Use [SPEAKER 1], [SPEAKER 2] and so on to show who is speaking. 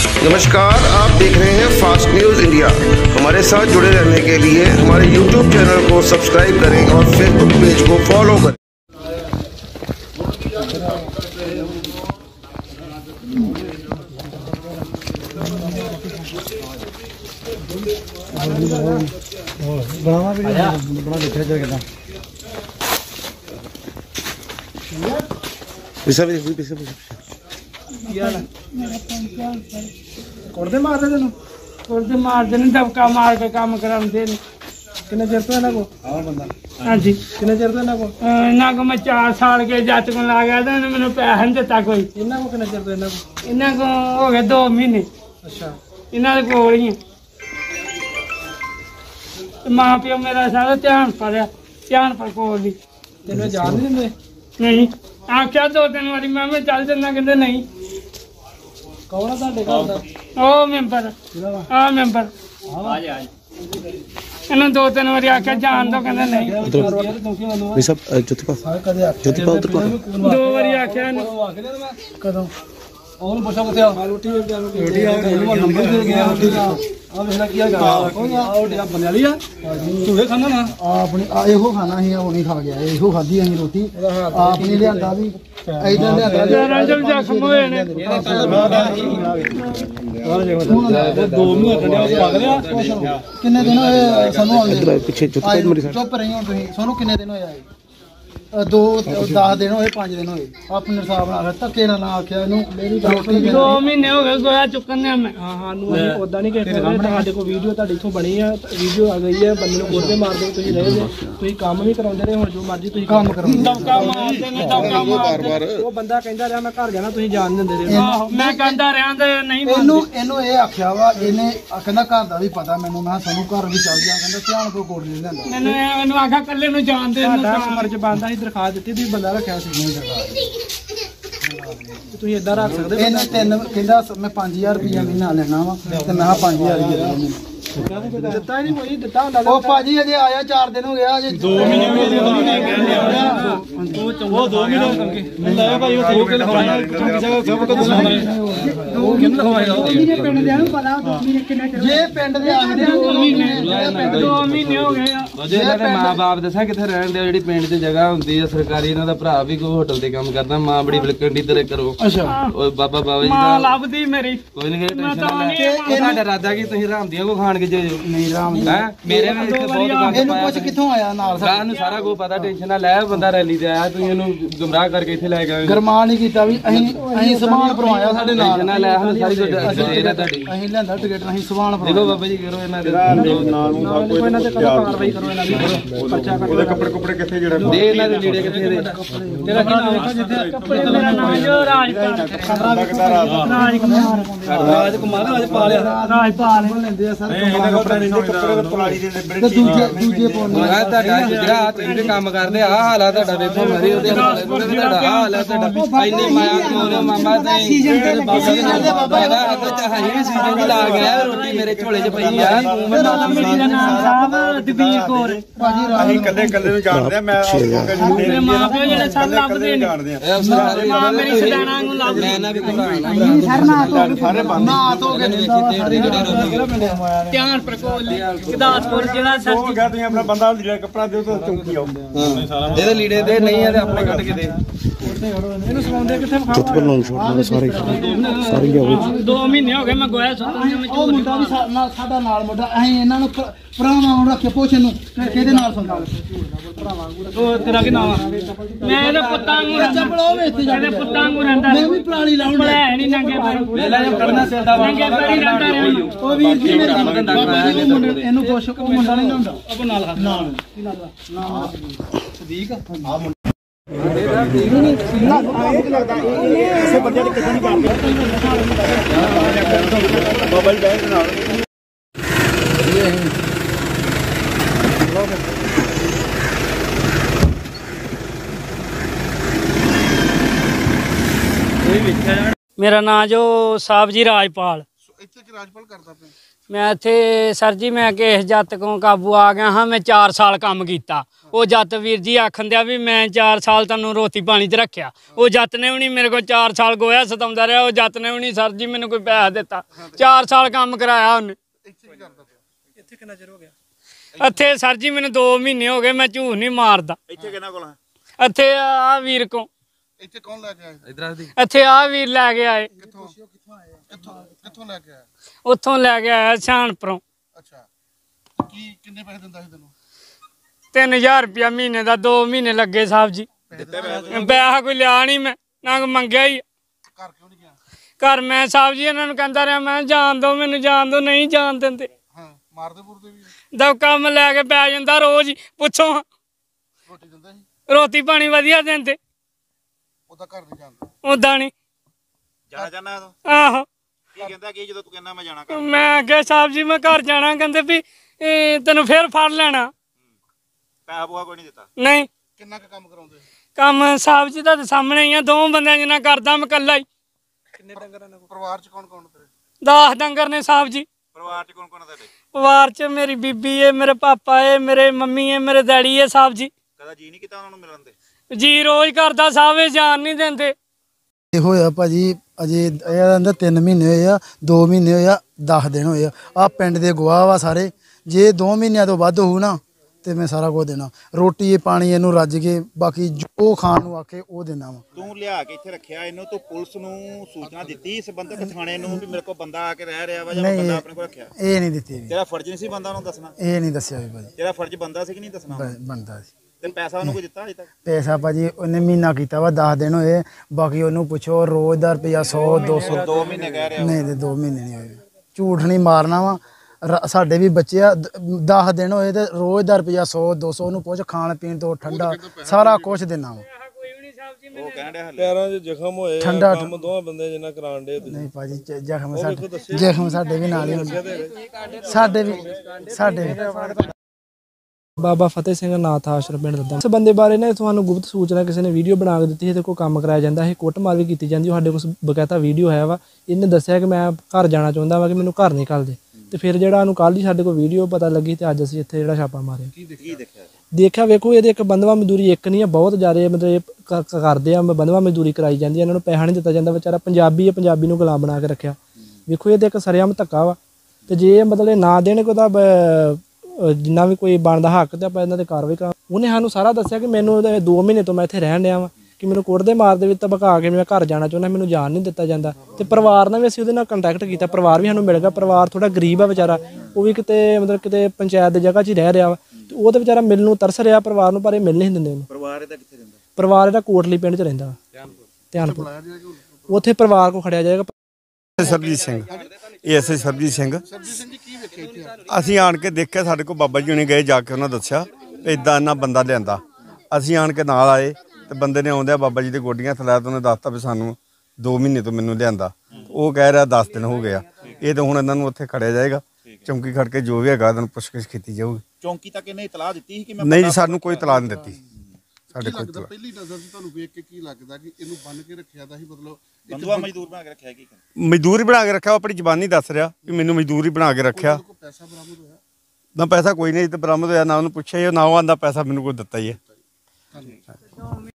[SPEAKER 1] नमस्कार, आप देख रहे हैं फास्ट न्यूज़ इंडिया। हमारे साथ जुड़े रहने के लिए हमारे यूट्यूब चैनल को सब्सक्राइब करें और फेसबुक पेज को फॉलो करें।
[SPEAKER 2] कुर्दे मारते तेन कुर्दे मारते ने दबका मार के काम कराते ने किन्ने चिर तो इन्हां को हाँ जी किन्ने चिर तो इन्हां को मैं 4 साल के जज को ला गया तो मैंने पैसा नहीं दिता कोई इन्हां को किन्ने चिर तो इन्हां को हो गए 2 महीने। अच्छा इन्हां दे कोल ही मां प्यो मेरा सारा ध्यान पर कोल ही तेन जान नहीं दिंदे नहीं आख्या 2-3 बारी मैं चल जाना कहते नहीं। कौन है ਤੁਹਾਡੇ ਘਰ ਦਾ ਉਹ ਮੈਂਬਰ ਆ ਮੈਂਬਰ ਇਹਨਾਂ 2-3 ਵਾਰੀ ਆਖਿਆ ਜਾਣ ਦੋ ਕਹਿੰਦੇ ਨਹੀਂ ਵੀ ਸਭ ਜੋਤੀ ਪਾ ਉਧਰ 2 ਵਾਰੀ ਆਖਿਆ ਕਦੋਂ ਉਹਨੂੰ ਪੁੱਛਾ ਕਿੱਥੇ ਆ ਰੋਟੀ ਆ ਨੰਬਰ ਦੇ ਗਿਆ ਆ ਵੇਖਣਾ ਕੀ ਆ ਆ ਬੰਨੇ ਵਾਲੀ ਆ ਤੂੰ ਇਹ ਖਾਣਾ ਨਾ ਆਪਣੀ ਇਹੋ ਖਾਣਾ ਸੀ ਉਹ ਨਹੀਂ ਖਾ ਗਿਆ ਇਹੋ ਖਾਧੀ ਅਸੀਂ ਰੋਟੀ ਆਪਣੀ ਲਿਆਂਦਾ ਵੀ ਇਦਾਂ ਲਿਆਂਦਾ ਰੰਜਲ ਜ਼ਖਮ ਹੋਏ ਨੇ 2 ਮਹੀਨੇ ਕੱਢਿਆ ਪਾ ਲਿਆ ਕਿੰਨੇ ਦਿਨ ਹੋਏ ਸਾਨੂੰ ਆਉਂਦੇ ਪਿੱਛੇ ਚੁੱਪ ਰਹੀ ਹੁਣ ਤੁਸੀਂ ਸਾਨੂੰ ਕਿੰਨੇ ਦਿਨ ਹੋਏ ਆਏ 10 दिन होए 5 दिन होए अपने हिसाब नाल धक्के ना आख्या इनू 2 महीने हो गए गोया चुकने में हां हानू ਅਸੀਂ ਉਦਾਂ ਨਹੀਂ कहते ਸਾਡੇ ਕੋਲ ਵੀਡੀਓ ਤੁਹਾਡੀ ਇਥੋਂ ਬਣੀ ਆ ਵੀਡੀਓ ਆ ਗਈ ਹੈ ਬੰਦੇ ਨੂੰ ਗੋਡੇ ਮਾਰਦੇ ਤੁਸੀਂ ਰਹੇ ਜੇ ਤੁਸੀਂ ਕੰਮ ਵੀ ਕਰਾਉਂਦੇ ਰਹੇ ਹੁਣ ਜੋ ਮਰਜ਼ੀ ਤੁਸੀਂ ਕੰਮ ਕਰਾਉਂਦੇ ਦਬਕਾ ਮਾਰਦੇ ਨੇ ਦਬਕਾ ਬਾਰ-ਬਾਰ ਉਹ ਬੰਦਾ ਕਹਿੰਦਾ ਰਿਹਾ ਮੈਂ ਘਰ ਜਾਣਾ ਤੁਸੀਂ ਜਾਣ ਦਿੰਦੇ ਰਹੇ ਆਹੋ ਮੈਂ ਕਹਿੰਦਾ ਰਿਹਾ ਤੇ ਨਹੀਂ ਇਹਨੂੰ ਇਹ ਆਖਿਆ ਵਾ ਇਹਨੇ ਕਹਿੰਦਾ ਘਰ ਦਾ ਵੀ ਪਤਾ ਮੈਨੂੰ ਮੈਂ ਸਾਨੂੰ ਘਰ ਵੀ ਚੱਲ ਜਾ ਕਹਿੰਦਾ ਧਿਆਨ ਕੋਈ ਕੋਲ ਨਹੀਂ ਲੈਂਦਾ ਮੈਨੂੰ ਆਖਿਆ ਕੱਲੇ ਨੂੰ ਜਾਣ ਦੇ ਇਹਨੂੰ ਫਰਜ਼ ਬੰਦਾ दरखास्त दी थी बंदा रखा तुम इदा रख सकते कहता मैं 5000 रुपया महीना लेना वा मैं 5000 दिता ही नहीं दिता भाजी अजे आया 4 दिन हो गया 2 मां बाप दसा किथे रहन दे जेडी पिंड च जगह हुंदी है सरकारी इन्हां दा भरा भी कोई होटल ते काम करदा मां बड़ी बिलकंडी तेरे करो अच्छा ओए बाबा बाबा जी मां लभदी मेरी कोई नहीं टेंशन साडा इरादा कि तुसीं रामदियां को खान के जो नहीं राम है मेरे में इत्थे बहुत गंद पाया कुछ किथों आया नाल सानू सारा को पता टेंशन ना ले बंदा रैली ते आया तुसीं इहनू गुमराह करके इत्थे ले गए गरमान नहीं कीता भी अहीं समान भरवाया साडे नाल ना ले हम सारी देर है ਤੁਹਾਡੀ अहीं लेंदा टिकट नहीं समान देखो बाबा जी करो इन्हां दे नाल कोई इन्हां ते कार्रवाई करो इन्हां दी पर्चा कर ਉਹਦੇ ਕੱਪੜੇ ਕਿੱਥੇ ਜਿਹੜਾ ਦੇ ਇਹਨਾਂ ਦੇ ਲੀੜੇ ਕਿੱਥੇ ਦੇ ਤੇਰਾ ਕੀ ਨਾਮ ਹੈ ਜਿੱਥੇ ਕੱਪੜੇ ਮੇਰਾ ਨਾਮ ਜੋ ਰਾਜਕੁਮਾਰ ਰਾਜ ਪਾ ਲਿਆ ਰਾਜਪਾਲ ਲੈਂਦੇ ਆ ਸਰ ਕੱਪੜੇ ਨਹੀਂ ਕੱਪੜੇ ਪਲਾੜੀ ਦੇ ਬੜੇ ਦੂਜੇ ਪਾਉਣੇ ਆ ਤੁਹਾਡਾ ਜਿਹੜਾ ਤੁਸੀਂ ਕੰਮ ਕਰਦੇ ਆ ਹਾਲ ਆ ਤੁਹਾਡਾ ਵੇਖੋ ਮਾਰੀ ਉਹਦੇ ਤੁਹਾਡਾ ਹਾਲ ਆ ਤੁਹਾਡਾ ਇੰਨੀ ਮਾਇਆ ਕੋਲ ਮਾਮਾ ਤੇ ਸੀਜ਼ਨ ਤੇ ਬਾਬਾ ਦਾ ਅੱਗੇ ਚਾਹੀ ਸੀਜ਼ਨ ਦੀ ਲਾ ਗਿਆ ਰੋਟੀ ਮੇਰੇ ਝੋਲੇ 'ਚ ਪਈ ਆ ਤੂੰ ਮੇਰਾ ਨਾਮ ਸਾਹਿਬ ਦਬੀਰ ਕੌਰ ਭਾਜੀ ਅਸੀਂ ਕੱਲੇ ਨੂੰ ਜਾਣਦੇ ਆ ਮੈਂ ਆਪਣੇ ਮਾਂ ਪਿਓ ਜਿਹੜੇ ਸਭ ਲੱਭਦੇ ਨੇ ਮਾਂ ਮੇਰੀ ਸਦਾਣਾ ਨੂੰ ਲੱਭ ਲੈਣਾ ਵੀ ਸਰ ਨਾ ਤੋਂ ਧਿਆਨ ਪ੍ਰਕੋਲ ਗੁਰਦਾਸਪੁਰ ਜਿਹੜਾ ਸਰ ਹੋ ਗਿਆ ਤੁਸੀਂ ਆਪਣਾ ਬੰਦਾ ਲੀੜਾ ਕੱਪੜਾ ਦਿਓ ਤਾਂ ਚੌਂਕੀ ਆਓ ਇਹਦੇ ਲੀੜੇ ਦੇ ਨਹੀਂ ਇਹਦੇ ਆਪਣੇ ਕੱਢ ਕੇ ਦੇ ਇਹਨੂੰ ਸਵਾਉਂਦੇ ਕਿੱਥੇ ਵਿਖਾਵਾ ਸਾਰੇ 2 ਮਹੀਨੇ ਹੋ ਗਏ ਮੈਂ ਗੋਇਆ ਉਹ ਮੁੰਡਾ ਵੀ ਸਾਡਾ ਨਾਲ ਮੁੰਡਾ ਅਸੀਂ ਇਹਨਾਂ ਨੂੰ ਭਰਾਵਾਂ ਨੂੰ ਰੱਖੇ ਪੁੱਛ ਇਹਨੂੰ ਕਿਹਦੇ ਨਾਲ ਸੰਦਾ ਉਹ ਤੇਰਾ ਕੀ ਨਾਮ ਆ ਮੈਂ ਇਹਦੇ ਪੁੱਤਾਂ ਨੂੰ ਇਹਦੇ ਪੁੱਤਾਂ ਨੂੰ ਰਹਿੰਦਾ ਮੈਂ ਵੀ ਪਰਾਲੀ ਲਾਉਣ ਲੈ ਨਹੀਂ ਨੰਗੇ ਪਹਿਲਾਂ ਜੋ ਕਰਨਾ ਸਿੱਧਾ ਨੰਗੇ ਪੈਰੀ ਰਹਿੰਦਾ ਰਿਹਾ ਉਹ ਵੀਰ ਜੀ ਮੇਰੇ ਬਾਬਾ ਜੀ ਮੁੰਡੇ ਇਹਨੂੰ ਪੁੱਛ ਉਹ ਮੁੰਡਾ ਨਹੀਂ ਹੁੰਦਾ ਉਹ ਨਾਲ ਨਾ ਸਦੀਕ ਆ ऐसे बंदे किसी नहीं काम मोबाइल बैंक नाल मेरा नाम जो साहब जी राजपाल इत्थे राजपाल करदा पे
[SPEAKER 3] मैं इत्थे सर जी मैं किस जत्त को काबू आ गया हाँ। मैं 4 साल काम किया। वो जत्त वीर जी आखन दिया भी मैं 4 साल तेन रोटी पानी च रखा। वो जत्त ने भी नहीं मेरे को 4 साल गोया सताउंदा रहा। वो जत्त ने भी नहीं सर जी मैंने कोई पैसा दिता। 4 साल काम कराया उन्हें। इत्थे सर जी मैंने 2 महीने हो गए। मैं झूठ नहीं मारदा। इत्थे आ वीर को इत्थे आ वीर लैके आए। उत्थों लैके आया सियाणपुरों। 3000 रुपया महीने का 2 महीने लगे साहब जी। पैसा कोई लिया नहीं मैं ना कोई मंगया ही। घर मैं साहब जी इन्होंने कहता रहा मैं जान दो मैनू जान दो नहीं जान देंदे। दबका मैं लैके पै जांदा रोज ही पुछो रोटी पानी वधिया देंदे उदा नहीं। आहो मैं आख्या साहब जी मैं घर जाना कहते भी तेन फिर फड़ लेना। नहीं काम साहब जी तो सामने ही 2 बंदे जिन्ना करदा मैं कल्ला ही। 10 डंगर ने साहब जी। परिवार च मेरी बीबी है मेरे पापा है मेरे मम्मी है मेरे डैडी है साहब जी। जी रोज करदा साहब जान नहीं देंदे।
[SPEAKER 2] होया भाजी अजे 3 महीने होए आ 2 महीने होए आ 10 दिन होए आ पिंड दे गवाह वा सारे। जे 2 महीनों तो वध होऊ ना तो मैं सारा कुछ देना रोटी पानी इनू रज के बाकी जो खाण नूं आखे वो देना वा।
[SPEAKER 4] तू लिया के इत्थे रखिया इनू तू पुलिस नूं सूचना दित्ती संबंधित थाणे नूं भी मेरे को बंदा आके रह रहा वा जां बंदा अपने को रखिया?
[SPEAKER 2] ये नहीं दित्ती।
[SPEAKER 4] तेरा फर्ज नहीं सी बंदा नूं दसना?
[SPEAKER 2] ये नहीं दस्सिया भी भाजी।
[SPEAKER 4] तेरा फर्ज बंदा सी कि नहीं दसना?
[SPEAKER 2] बनदा सी।
[SPEAKER 4] ते पैसा उन्होंने कोई दित्ता अजे तक?
[SPEAKER 2] पैसा भाजी उन्हें महीना किया वा 10 दिन होए बाकी उन्होंने पुछो रोज का रुपया 100 200
[SPEAKER 4] 2 महीने कह रहे
[SPEAKER 2] नहीं ते 2 महीने नहीं होए। झूठ नहीं मारना वा साडे भी बच्चे आ 10 दिन होए ते रोज का रुपया 100 200 उन्होंने पुछ खाण पीण तो ठंडा सारा कुछ देना वा।
[SPEAKER 5] पैरां 'च जख्म होए
[SPEAKER 2] ठंडा
[SPEAKER 5] काम 2 बंदे जिन्ना कराण दे।
[SPEAKER 2] नहीं भाजी जख्म साडे भी नाल ही साडे भी।
[SPEAKER 6] बाबा फतेह सिंह नाथ आश्रम पिंड दा। इस बंदे बारे ने तुहानूं गुप्त सूचना किसी ने वीडियो बना के दित्ती है ते कोई काम कराया जांदा है कुੱਟਮਾਰ भी कीती जांदी। साडे कोल बकायदा वीडियो है वा। इन्हें दस्सिया कि मैं घर जाना चाहुंदा वा कि मैनूं घर नहीं घल्लदे ते फिर जिहड़ा इहनूं कल ही साडे कोल वीडियो पता लगी ते अज्ज असीं इत्थे जिहड़ा छापा मारिया। देखिया वेखो ये एक बंधवा मजदूरी एक नहीं है बहुत ज़्यादा मतलब करदे आ बंधवा मजदूरी कराई जांदी है। इन्हां नूं पैसा नहीं दित्ता जांदा। बेचारा पंजाबी है पंजाबी नूं गुलाम बना के रखिया। वेखो ये एक सरेआम धक्का वा ते जे मतलब ना देण कोई तां जिन्ना भी कोई बनदा हक ते आपां इन्हां ते कार्रवाई करा। उन्हें सानूं सारा दस्सिया कि मैनूं 2 महीने तो मैं इत्थे रहण डिया वां कि मैनूं कुੱਟਦੇ मारदे भी धमका के मैं घर जाना चाहुंदा मैनूं जान नहीं दित्ता जांदा। ते परिवार नाल भी असीं उहदे नाल कंटैक्ट कीता। परिवार भी सानूं मिल गया। परिवार थोड़ा गरीब आ बेचारा वो भी किते मतलब किते पंचायत दी जगह 'च ही रह रहा वा ते वो ते बेचारा मिलण नूं तरस रिहा परिवार नूं पर मिल नहीं दिंदे उहनूं।
[SPEAKER 4] परिवार इहदा कित्थे रहिंदा?
[SPEAKER 6] परिवार इहदा कोटली पिंड 'च रहिंदा ध्यानपुर। उत्थे परिवार को खड़िया जाएगा।
[SPEAKER 7] सरबजीत सिंह एएसआई सरबजीत सिंह ਅਸੀਂ ਆਣ ਕੇ ਦੇਖਿਆ ਸਾਡੇ ਕੋਲ ਬਾਬਾ ਜੀ ਹੁਣੇ ਗਏ ਜਾ ਕੇ ਉਹਨਾਂ ਦੱਸਿਆ ਇਦਾਂ ਇਹਨਾਂ ਬੰਦਾ ਲਿਆਂਦਾ। ਅਸੀਂ ਆਣ ਕੇ ਨਾਲ ਆਏ ਤੇ ਬੰਦੇ ਨੇ ਆਉਂਦਿਆਂ ਬਾਬਾ ਜੀ ਦੇ ਗੋਡੀਆਂ ਥਲਾ ਤੋਂ ਉਹਨੇ ਦੱਸਤਾ ਵੀ ਸਾਨੂੰ 2 ਮਹੀਨੇ ਤੋਂ ਮੈਨੂੰ ਲਿਆਂਦਾ। ਉਹ ਕਹਿ ਰਿਹਾ 10 ਦਿਨ ਹੋ ਗਿਆ। ਇਹ ਤਾਂ ਹੁਣ ਇਹਨਾਂ ਨੂੰ ਉੱਥੇ ਖੜਿਆ ਜਾਏਗਾ ਚੌਂਕੀ ਖੜ ਕੇ ਜੋ ਵੀ ਹੈਗਾ ਇਹਨਾਂ ਨੂੰ ਪੁੱਛਗਿੱਛ ਕੀਤੀ ਜਾਊਗੀ।
[SPEAKER 4] ਚੌਂਕੀ ਤੱਕ ਇਹਨੇ ਇਤਲਾਹ ਦਿੱਤੀ ਸੀ ਕਿ ਮੈਂ
[SPEAKER 7] ਨਹੀਂ ਜੀ ਸਾਨੂੰ ਕੋਈ ਇਤਲਾਹ ਨਹੀਂ ਦਿੱਤੀ। ਸਾਡੇ ਕੋਲ
[SPEAKER 1] ਪਹਿਲੀ ਨਜ਼ਰ 'ਚ ਤੁਹਾਨੂੰ ਵੇਖ ਕੇ ਕੀ ਲੱਗਦਾ ਕਿ ਇਹਨੂੰ ਬੰਨ ਕੇ ਰੱਖਿਆ ਦਾ ਸੀ ਮਤਲਬ
[SPEAKER 4] ਬੰਦੂਆ ਮਜ਼ਦੂਰ ਬਣਾ ਕੇ ਰੱਖਿਆ ਕੀ
[SPEAKER 7] ਮਜ਼ਦੂਰ ਹੀ ਬਣਾ ਕੇ ਰੱਖਿਆ। ਆਪਣੀ ਜ਼ਬਾਨੀ ਦੱਸ ਰਿਹਾ ਕਿ ਮੈਨੂੰ ਮਜ਼ਦੂਰ ਹੀ ਬਣਾ ਕੇ ਰੱਖਿਆ।
[SPEAKER 1] ਪੈਸਾ ਬਰਾਮਦ ਹੋਇਆ?
[SPEAKER 7] ਨਾ ਪੈਸਾ ਕੋਈ ਨਹੀਂ ਤੇ ਬਰਾਮਦ ਹੋਇਆ ਨਾ ਉਹਨੂੰ ਪੁੱਛਿਆ ਨਾ ਉਹ ਆਂਦਾ ਪੈਸਾ ਮੈਨੂੰ ਕੋਈ ਦਿੱਤਾ ਹੀ ਹੈ।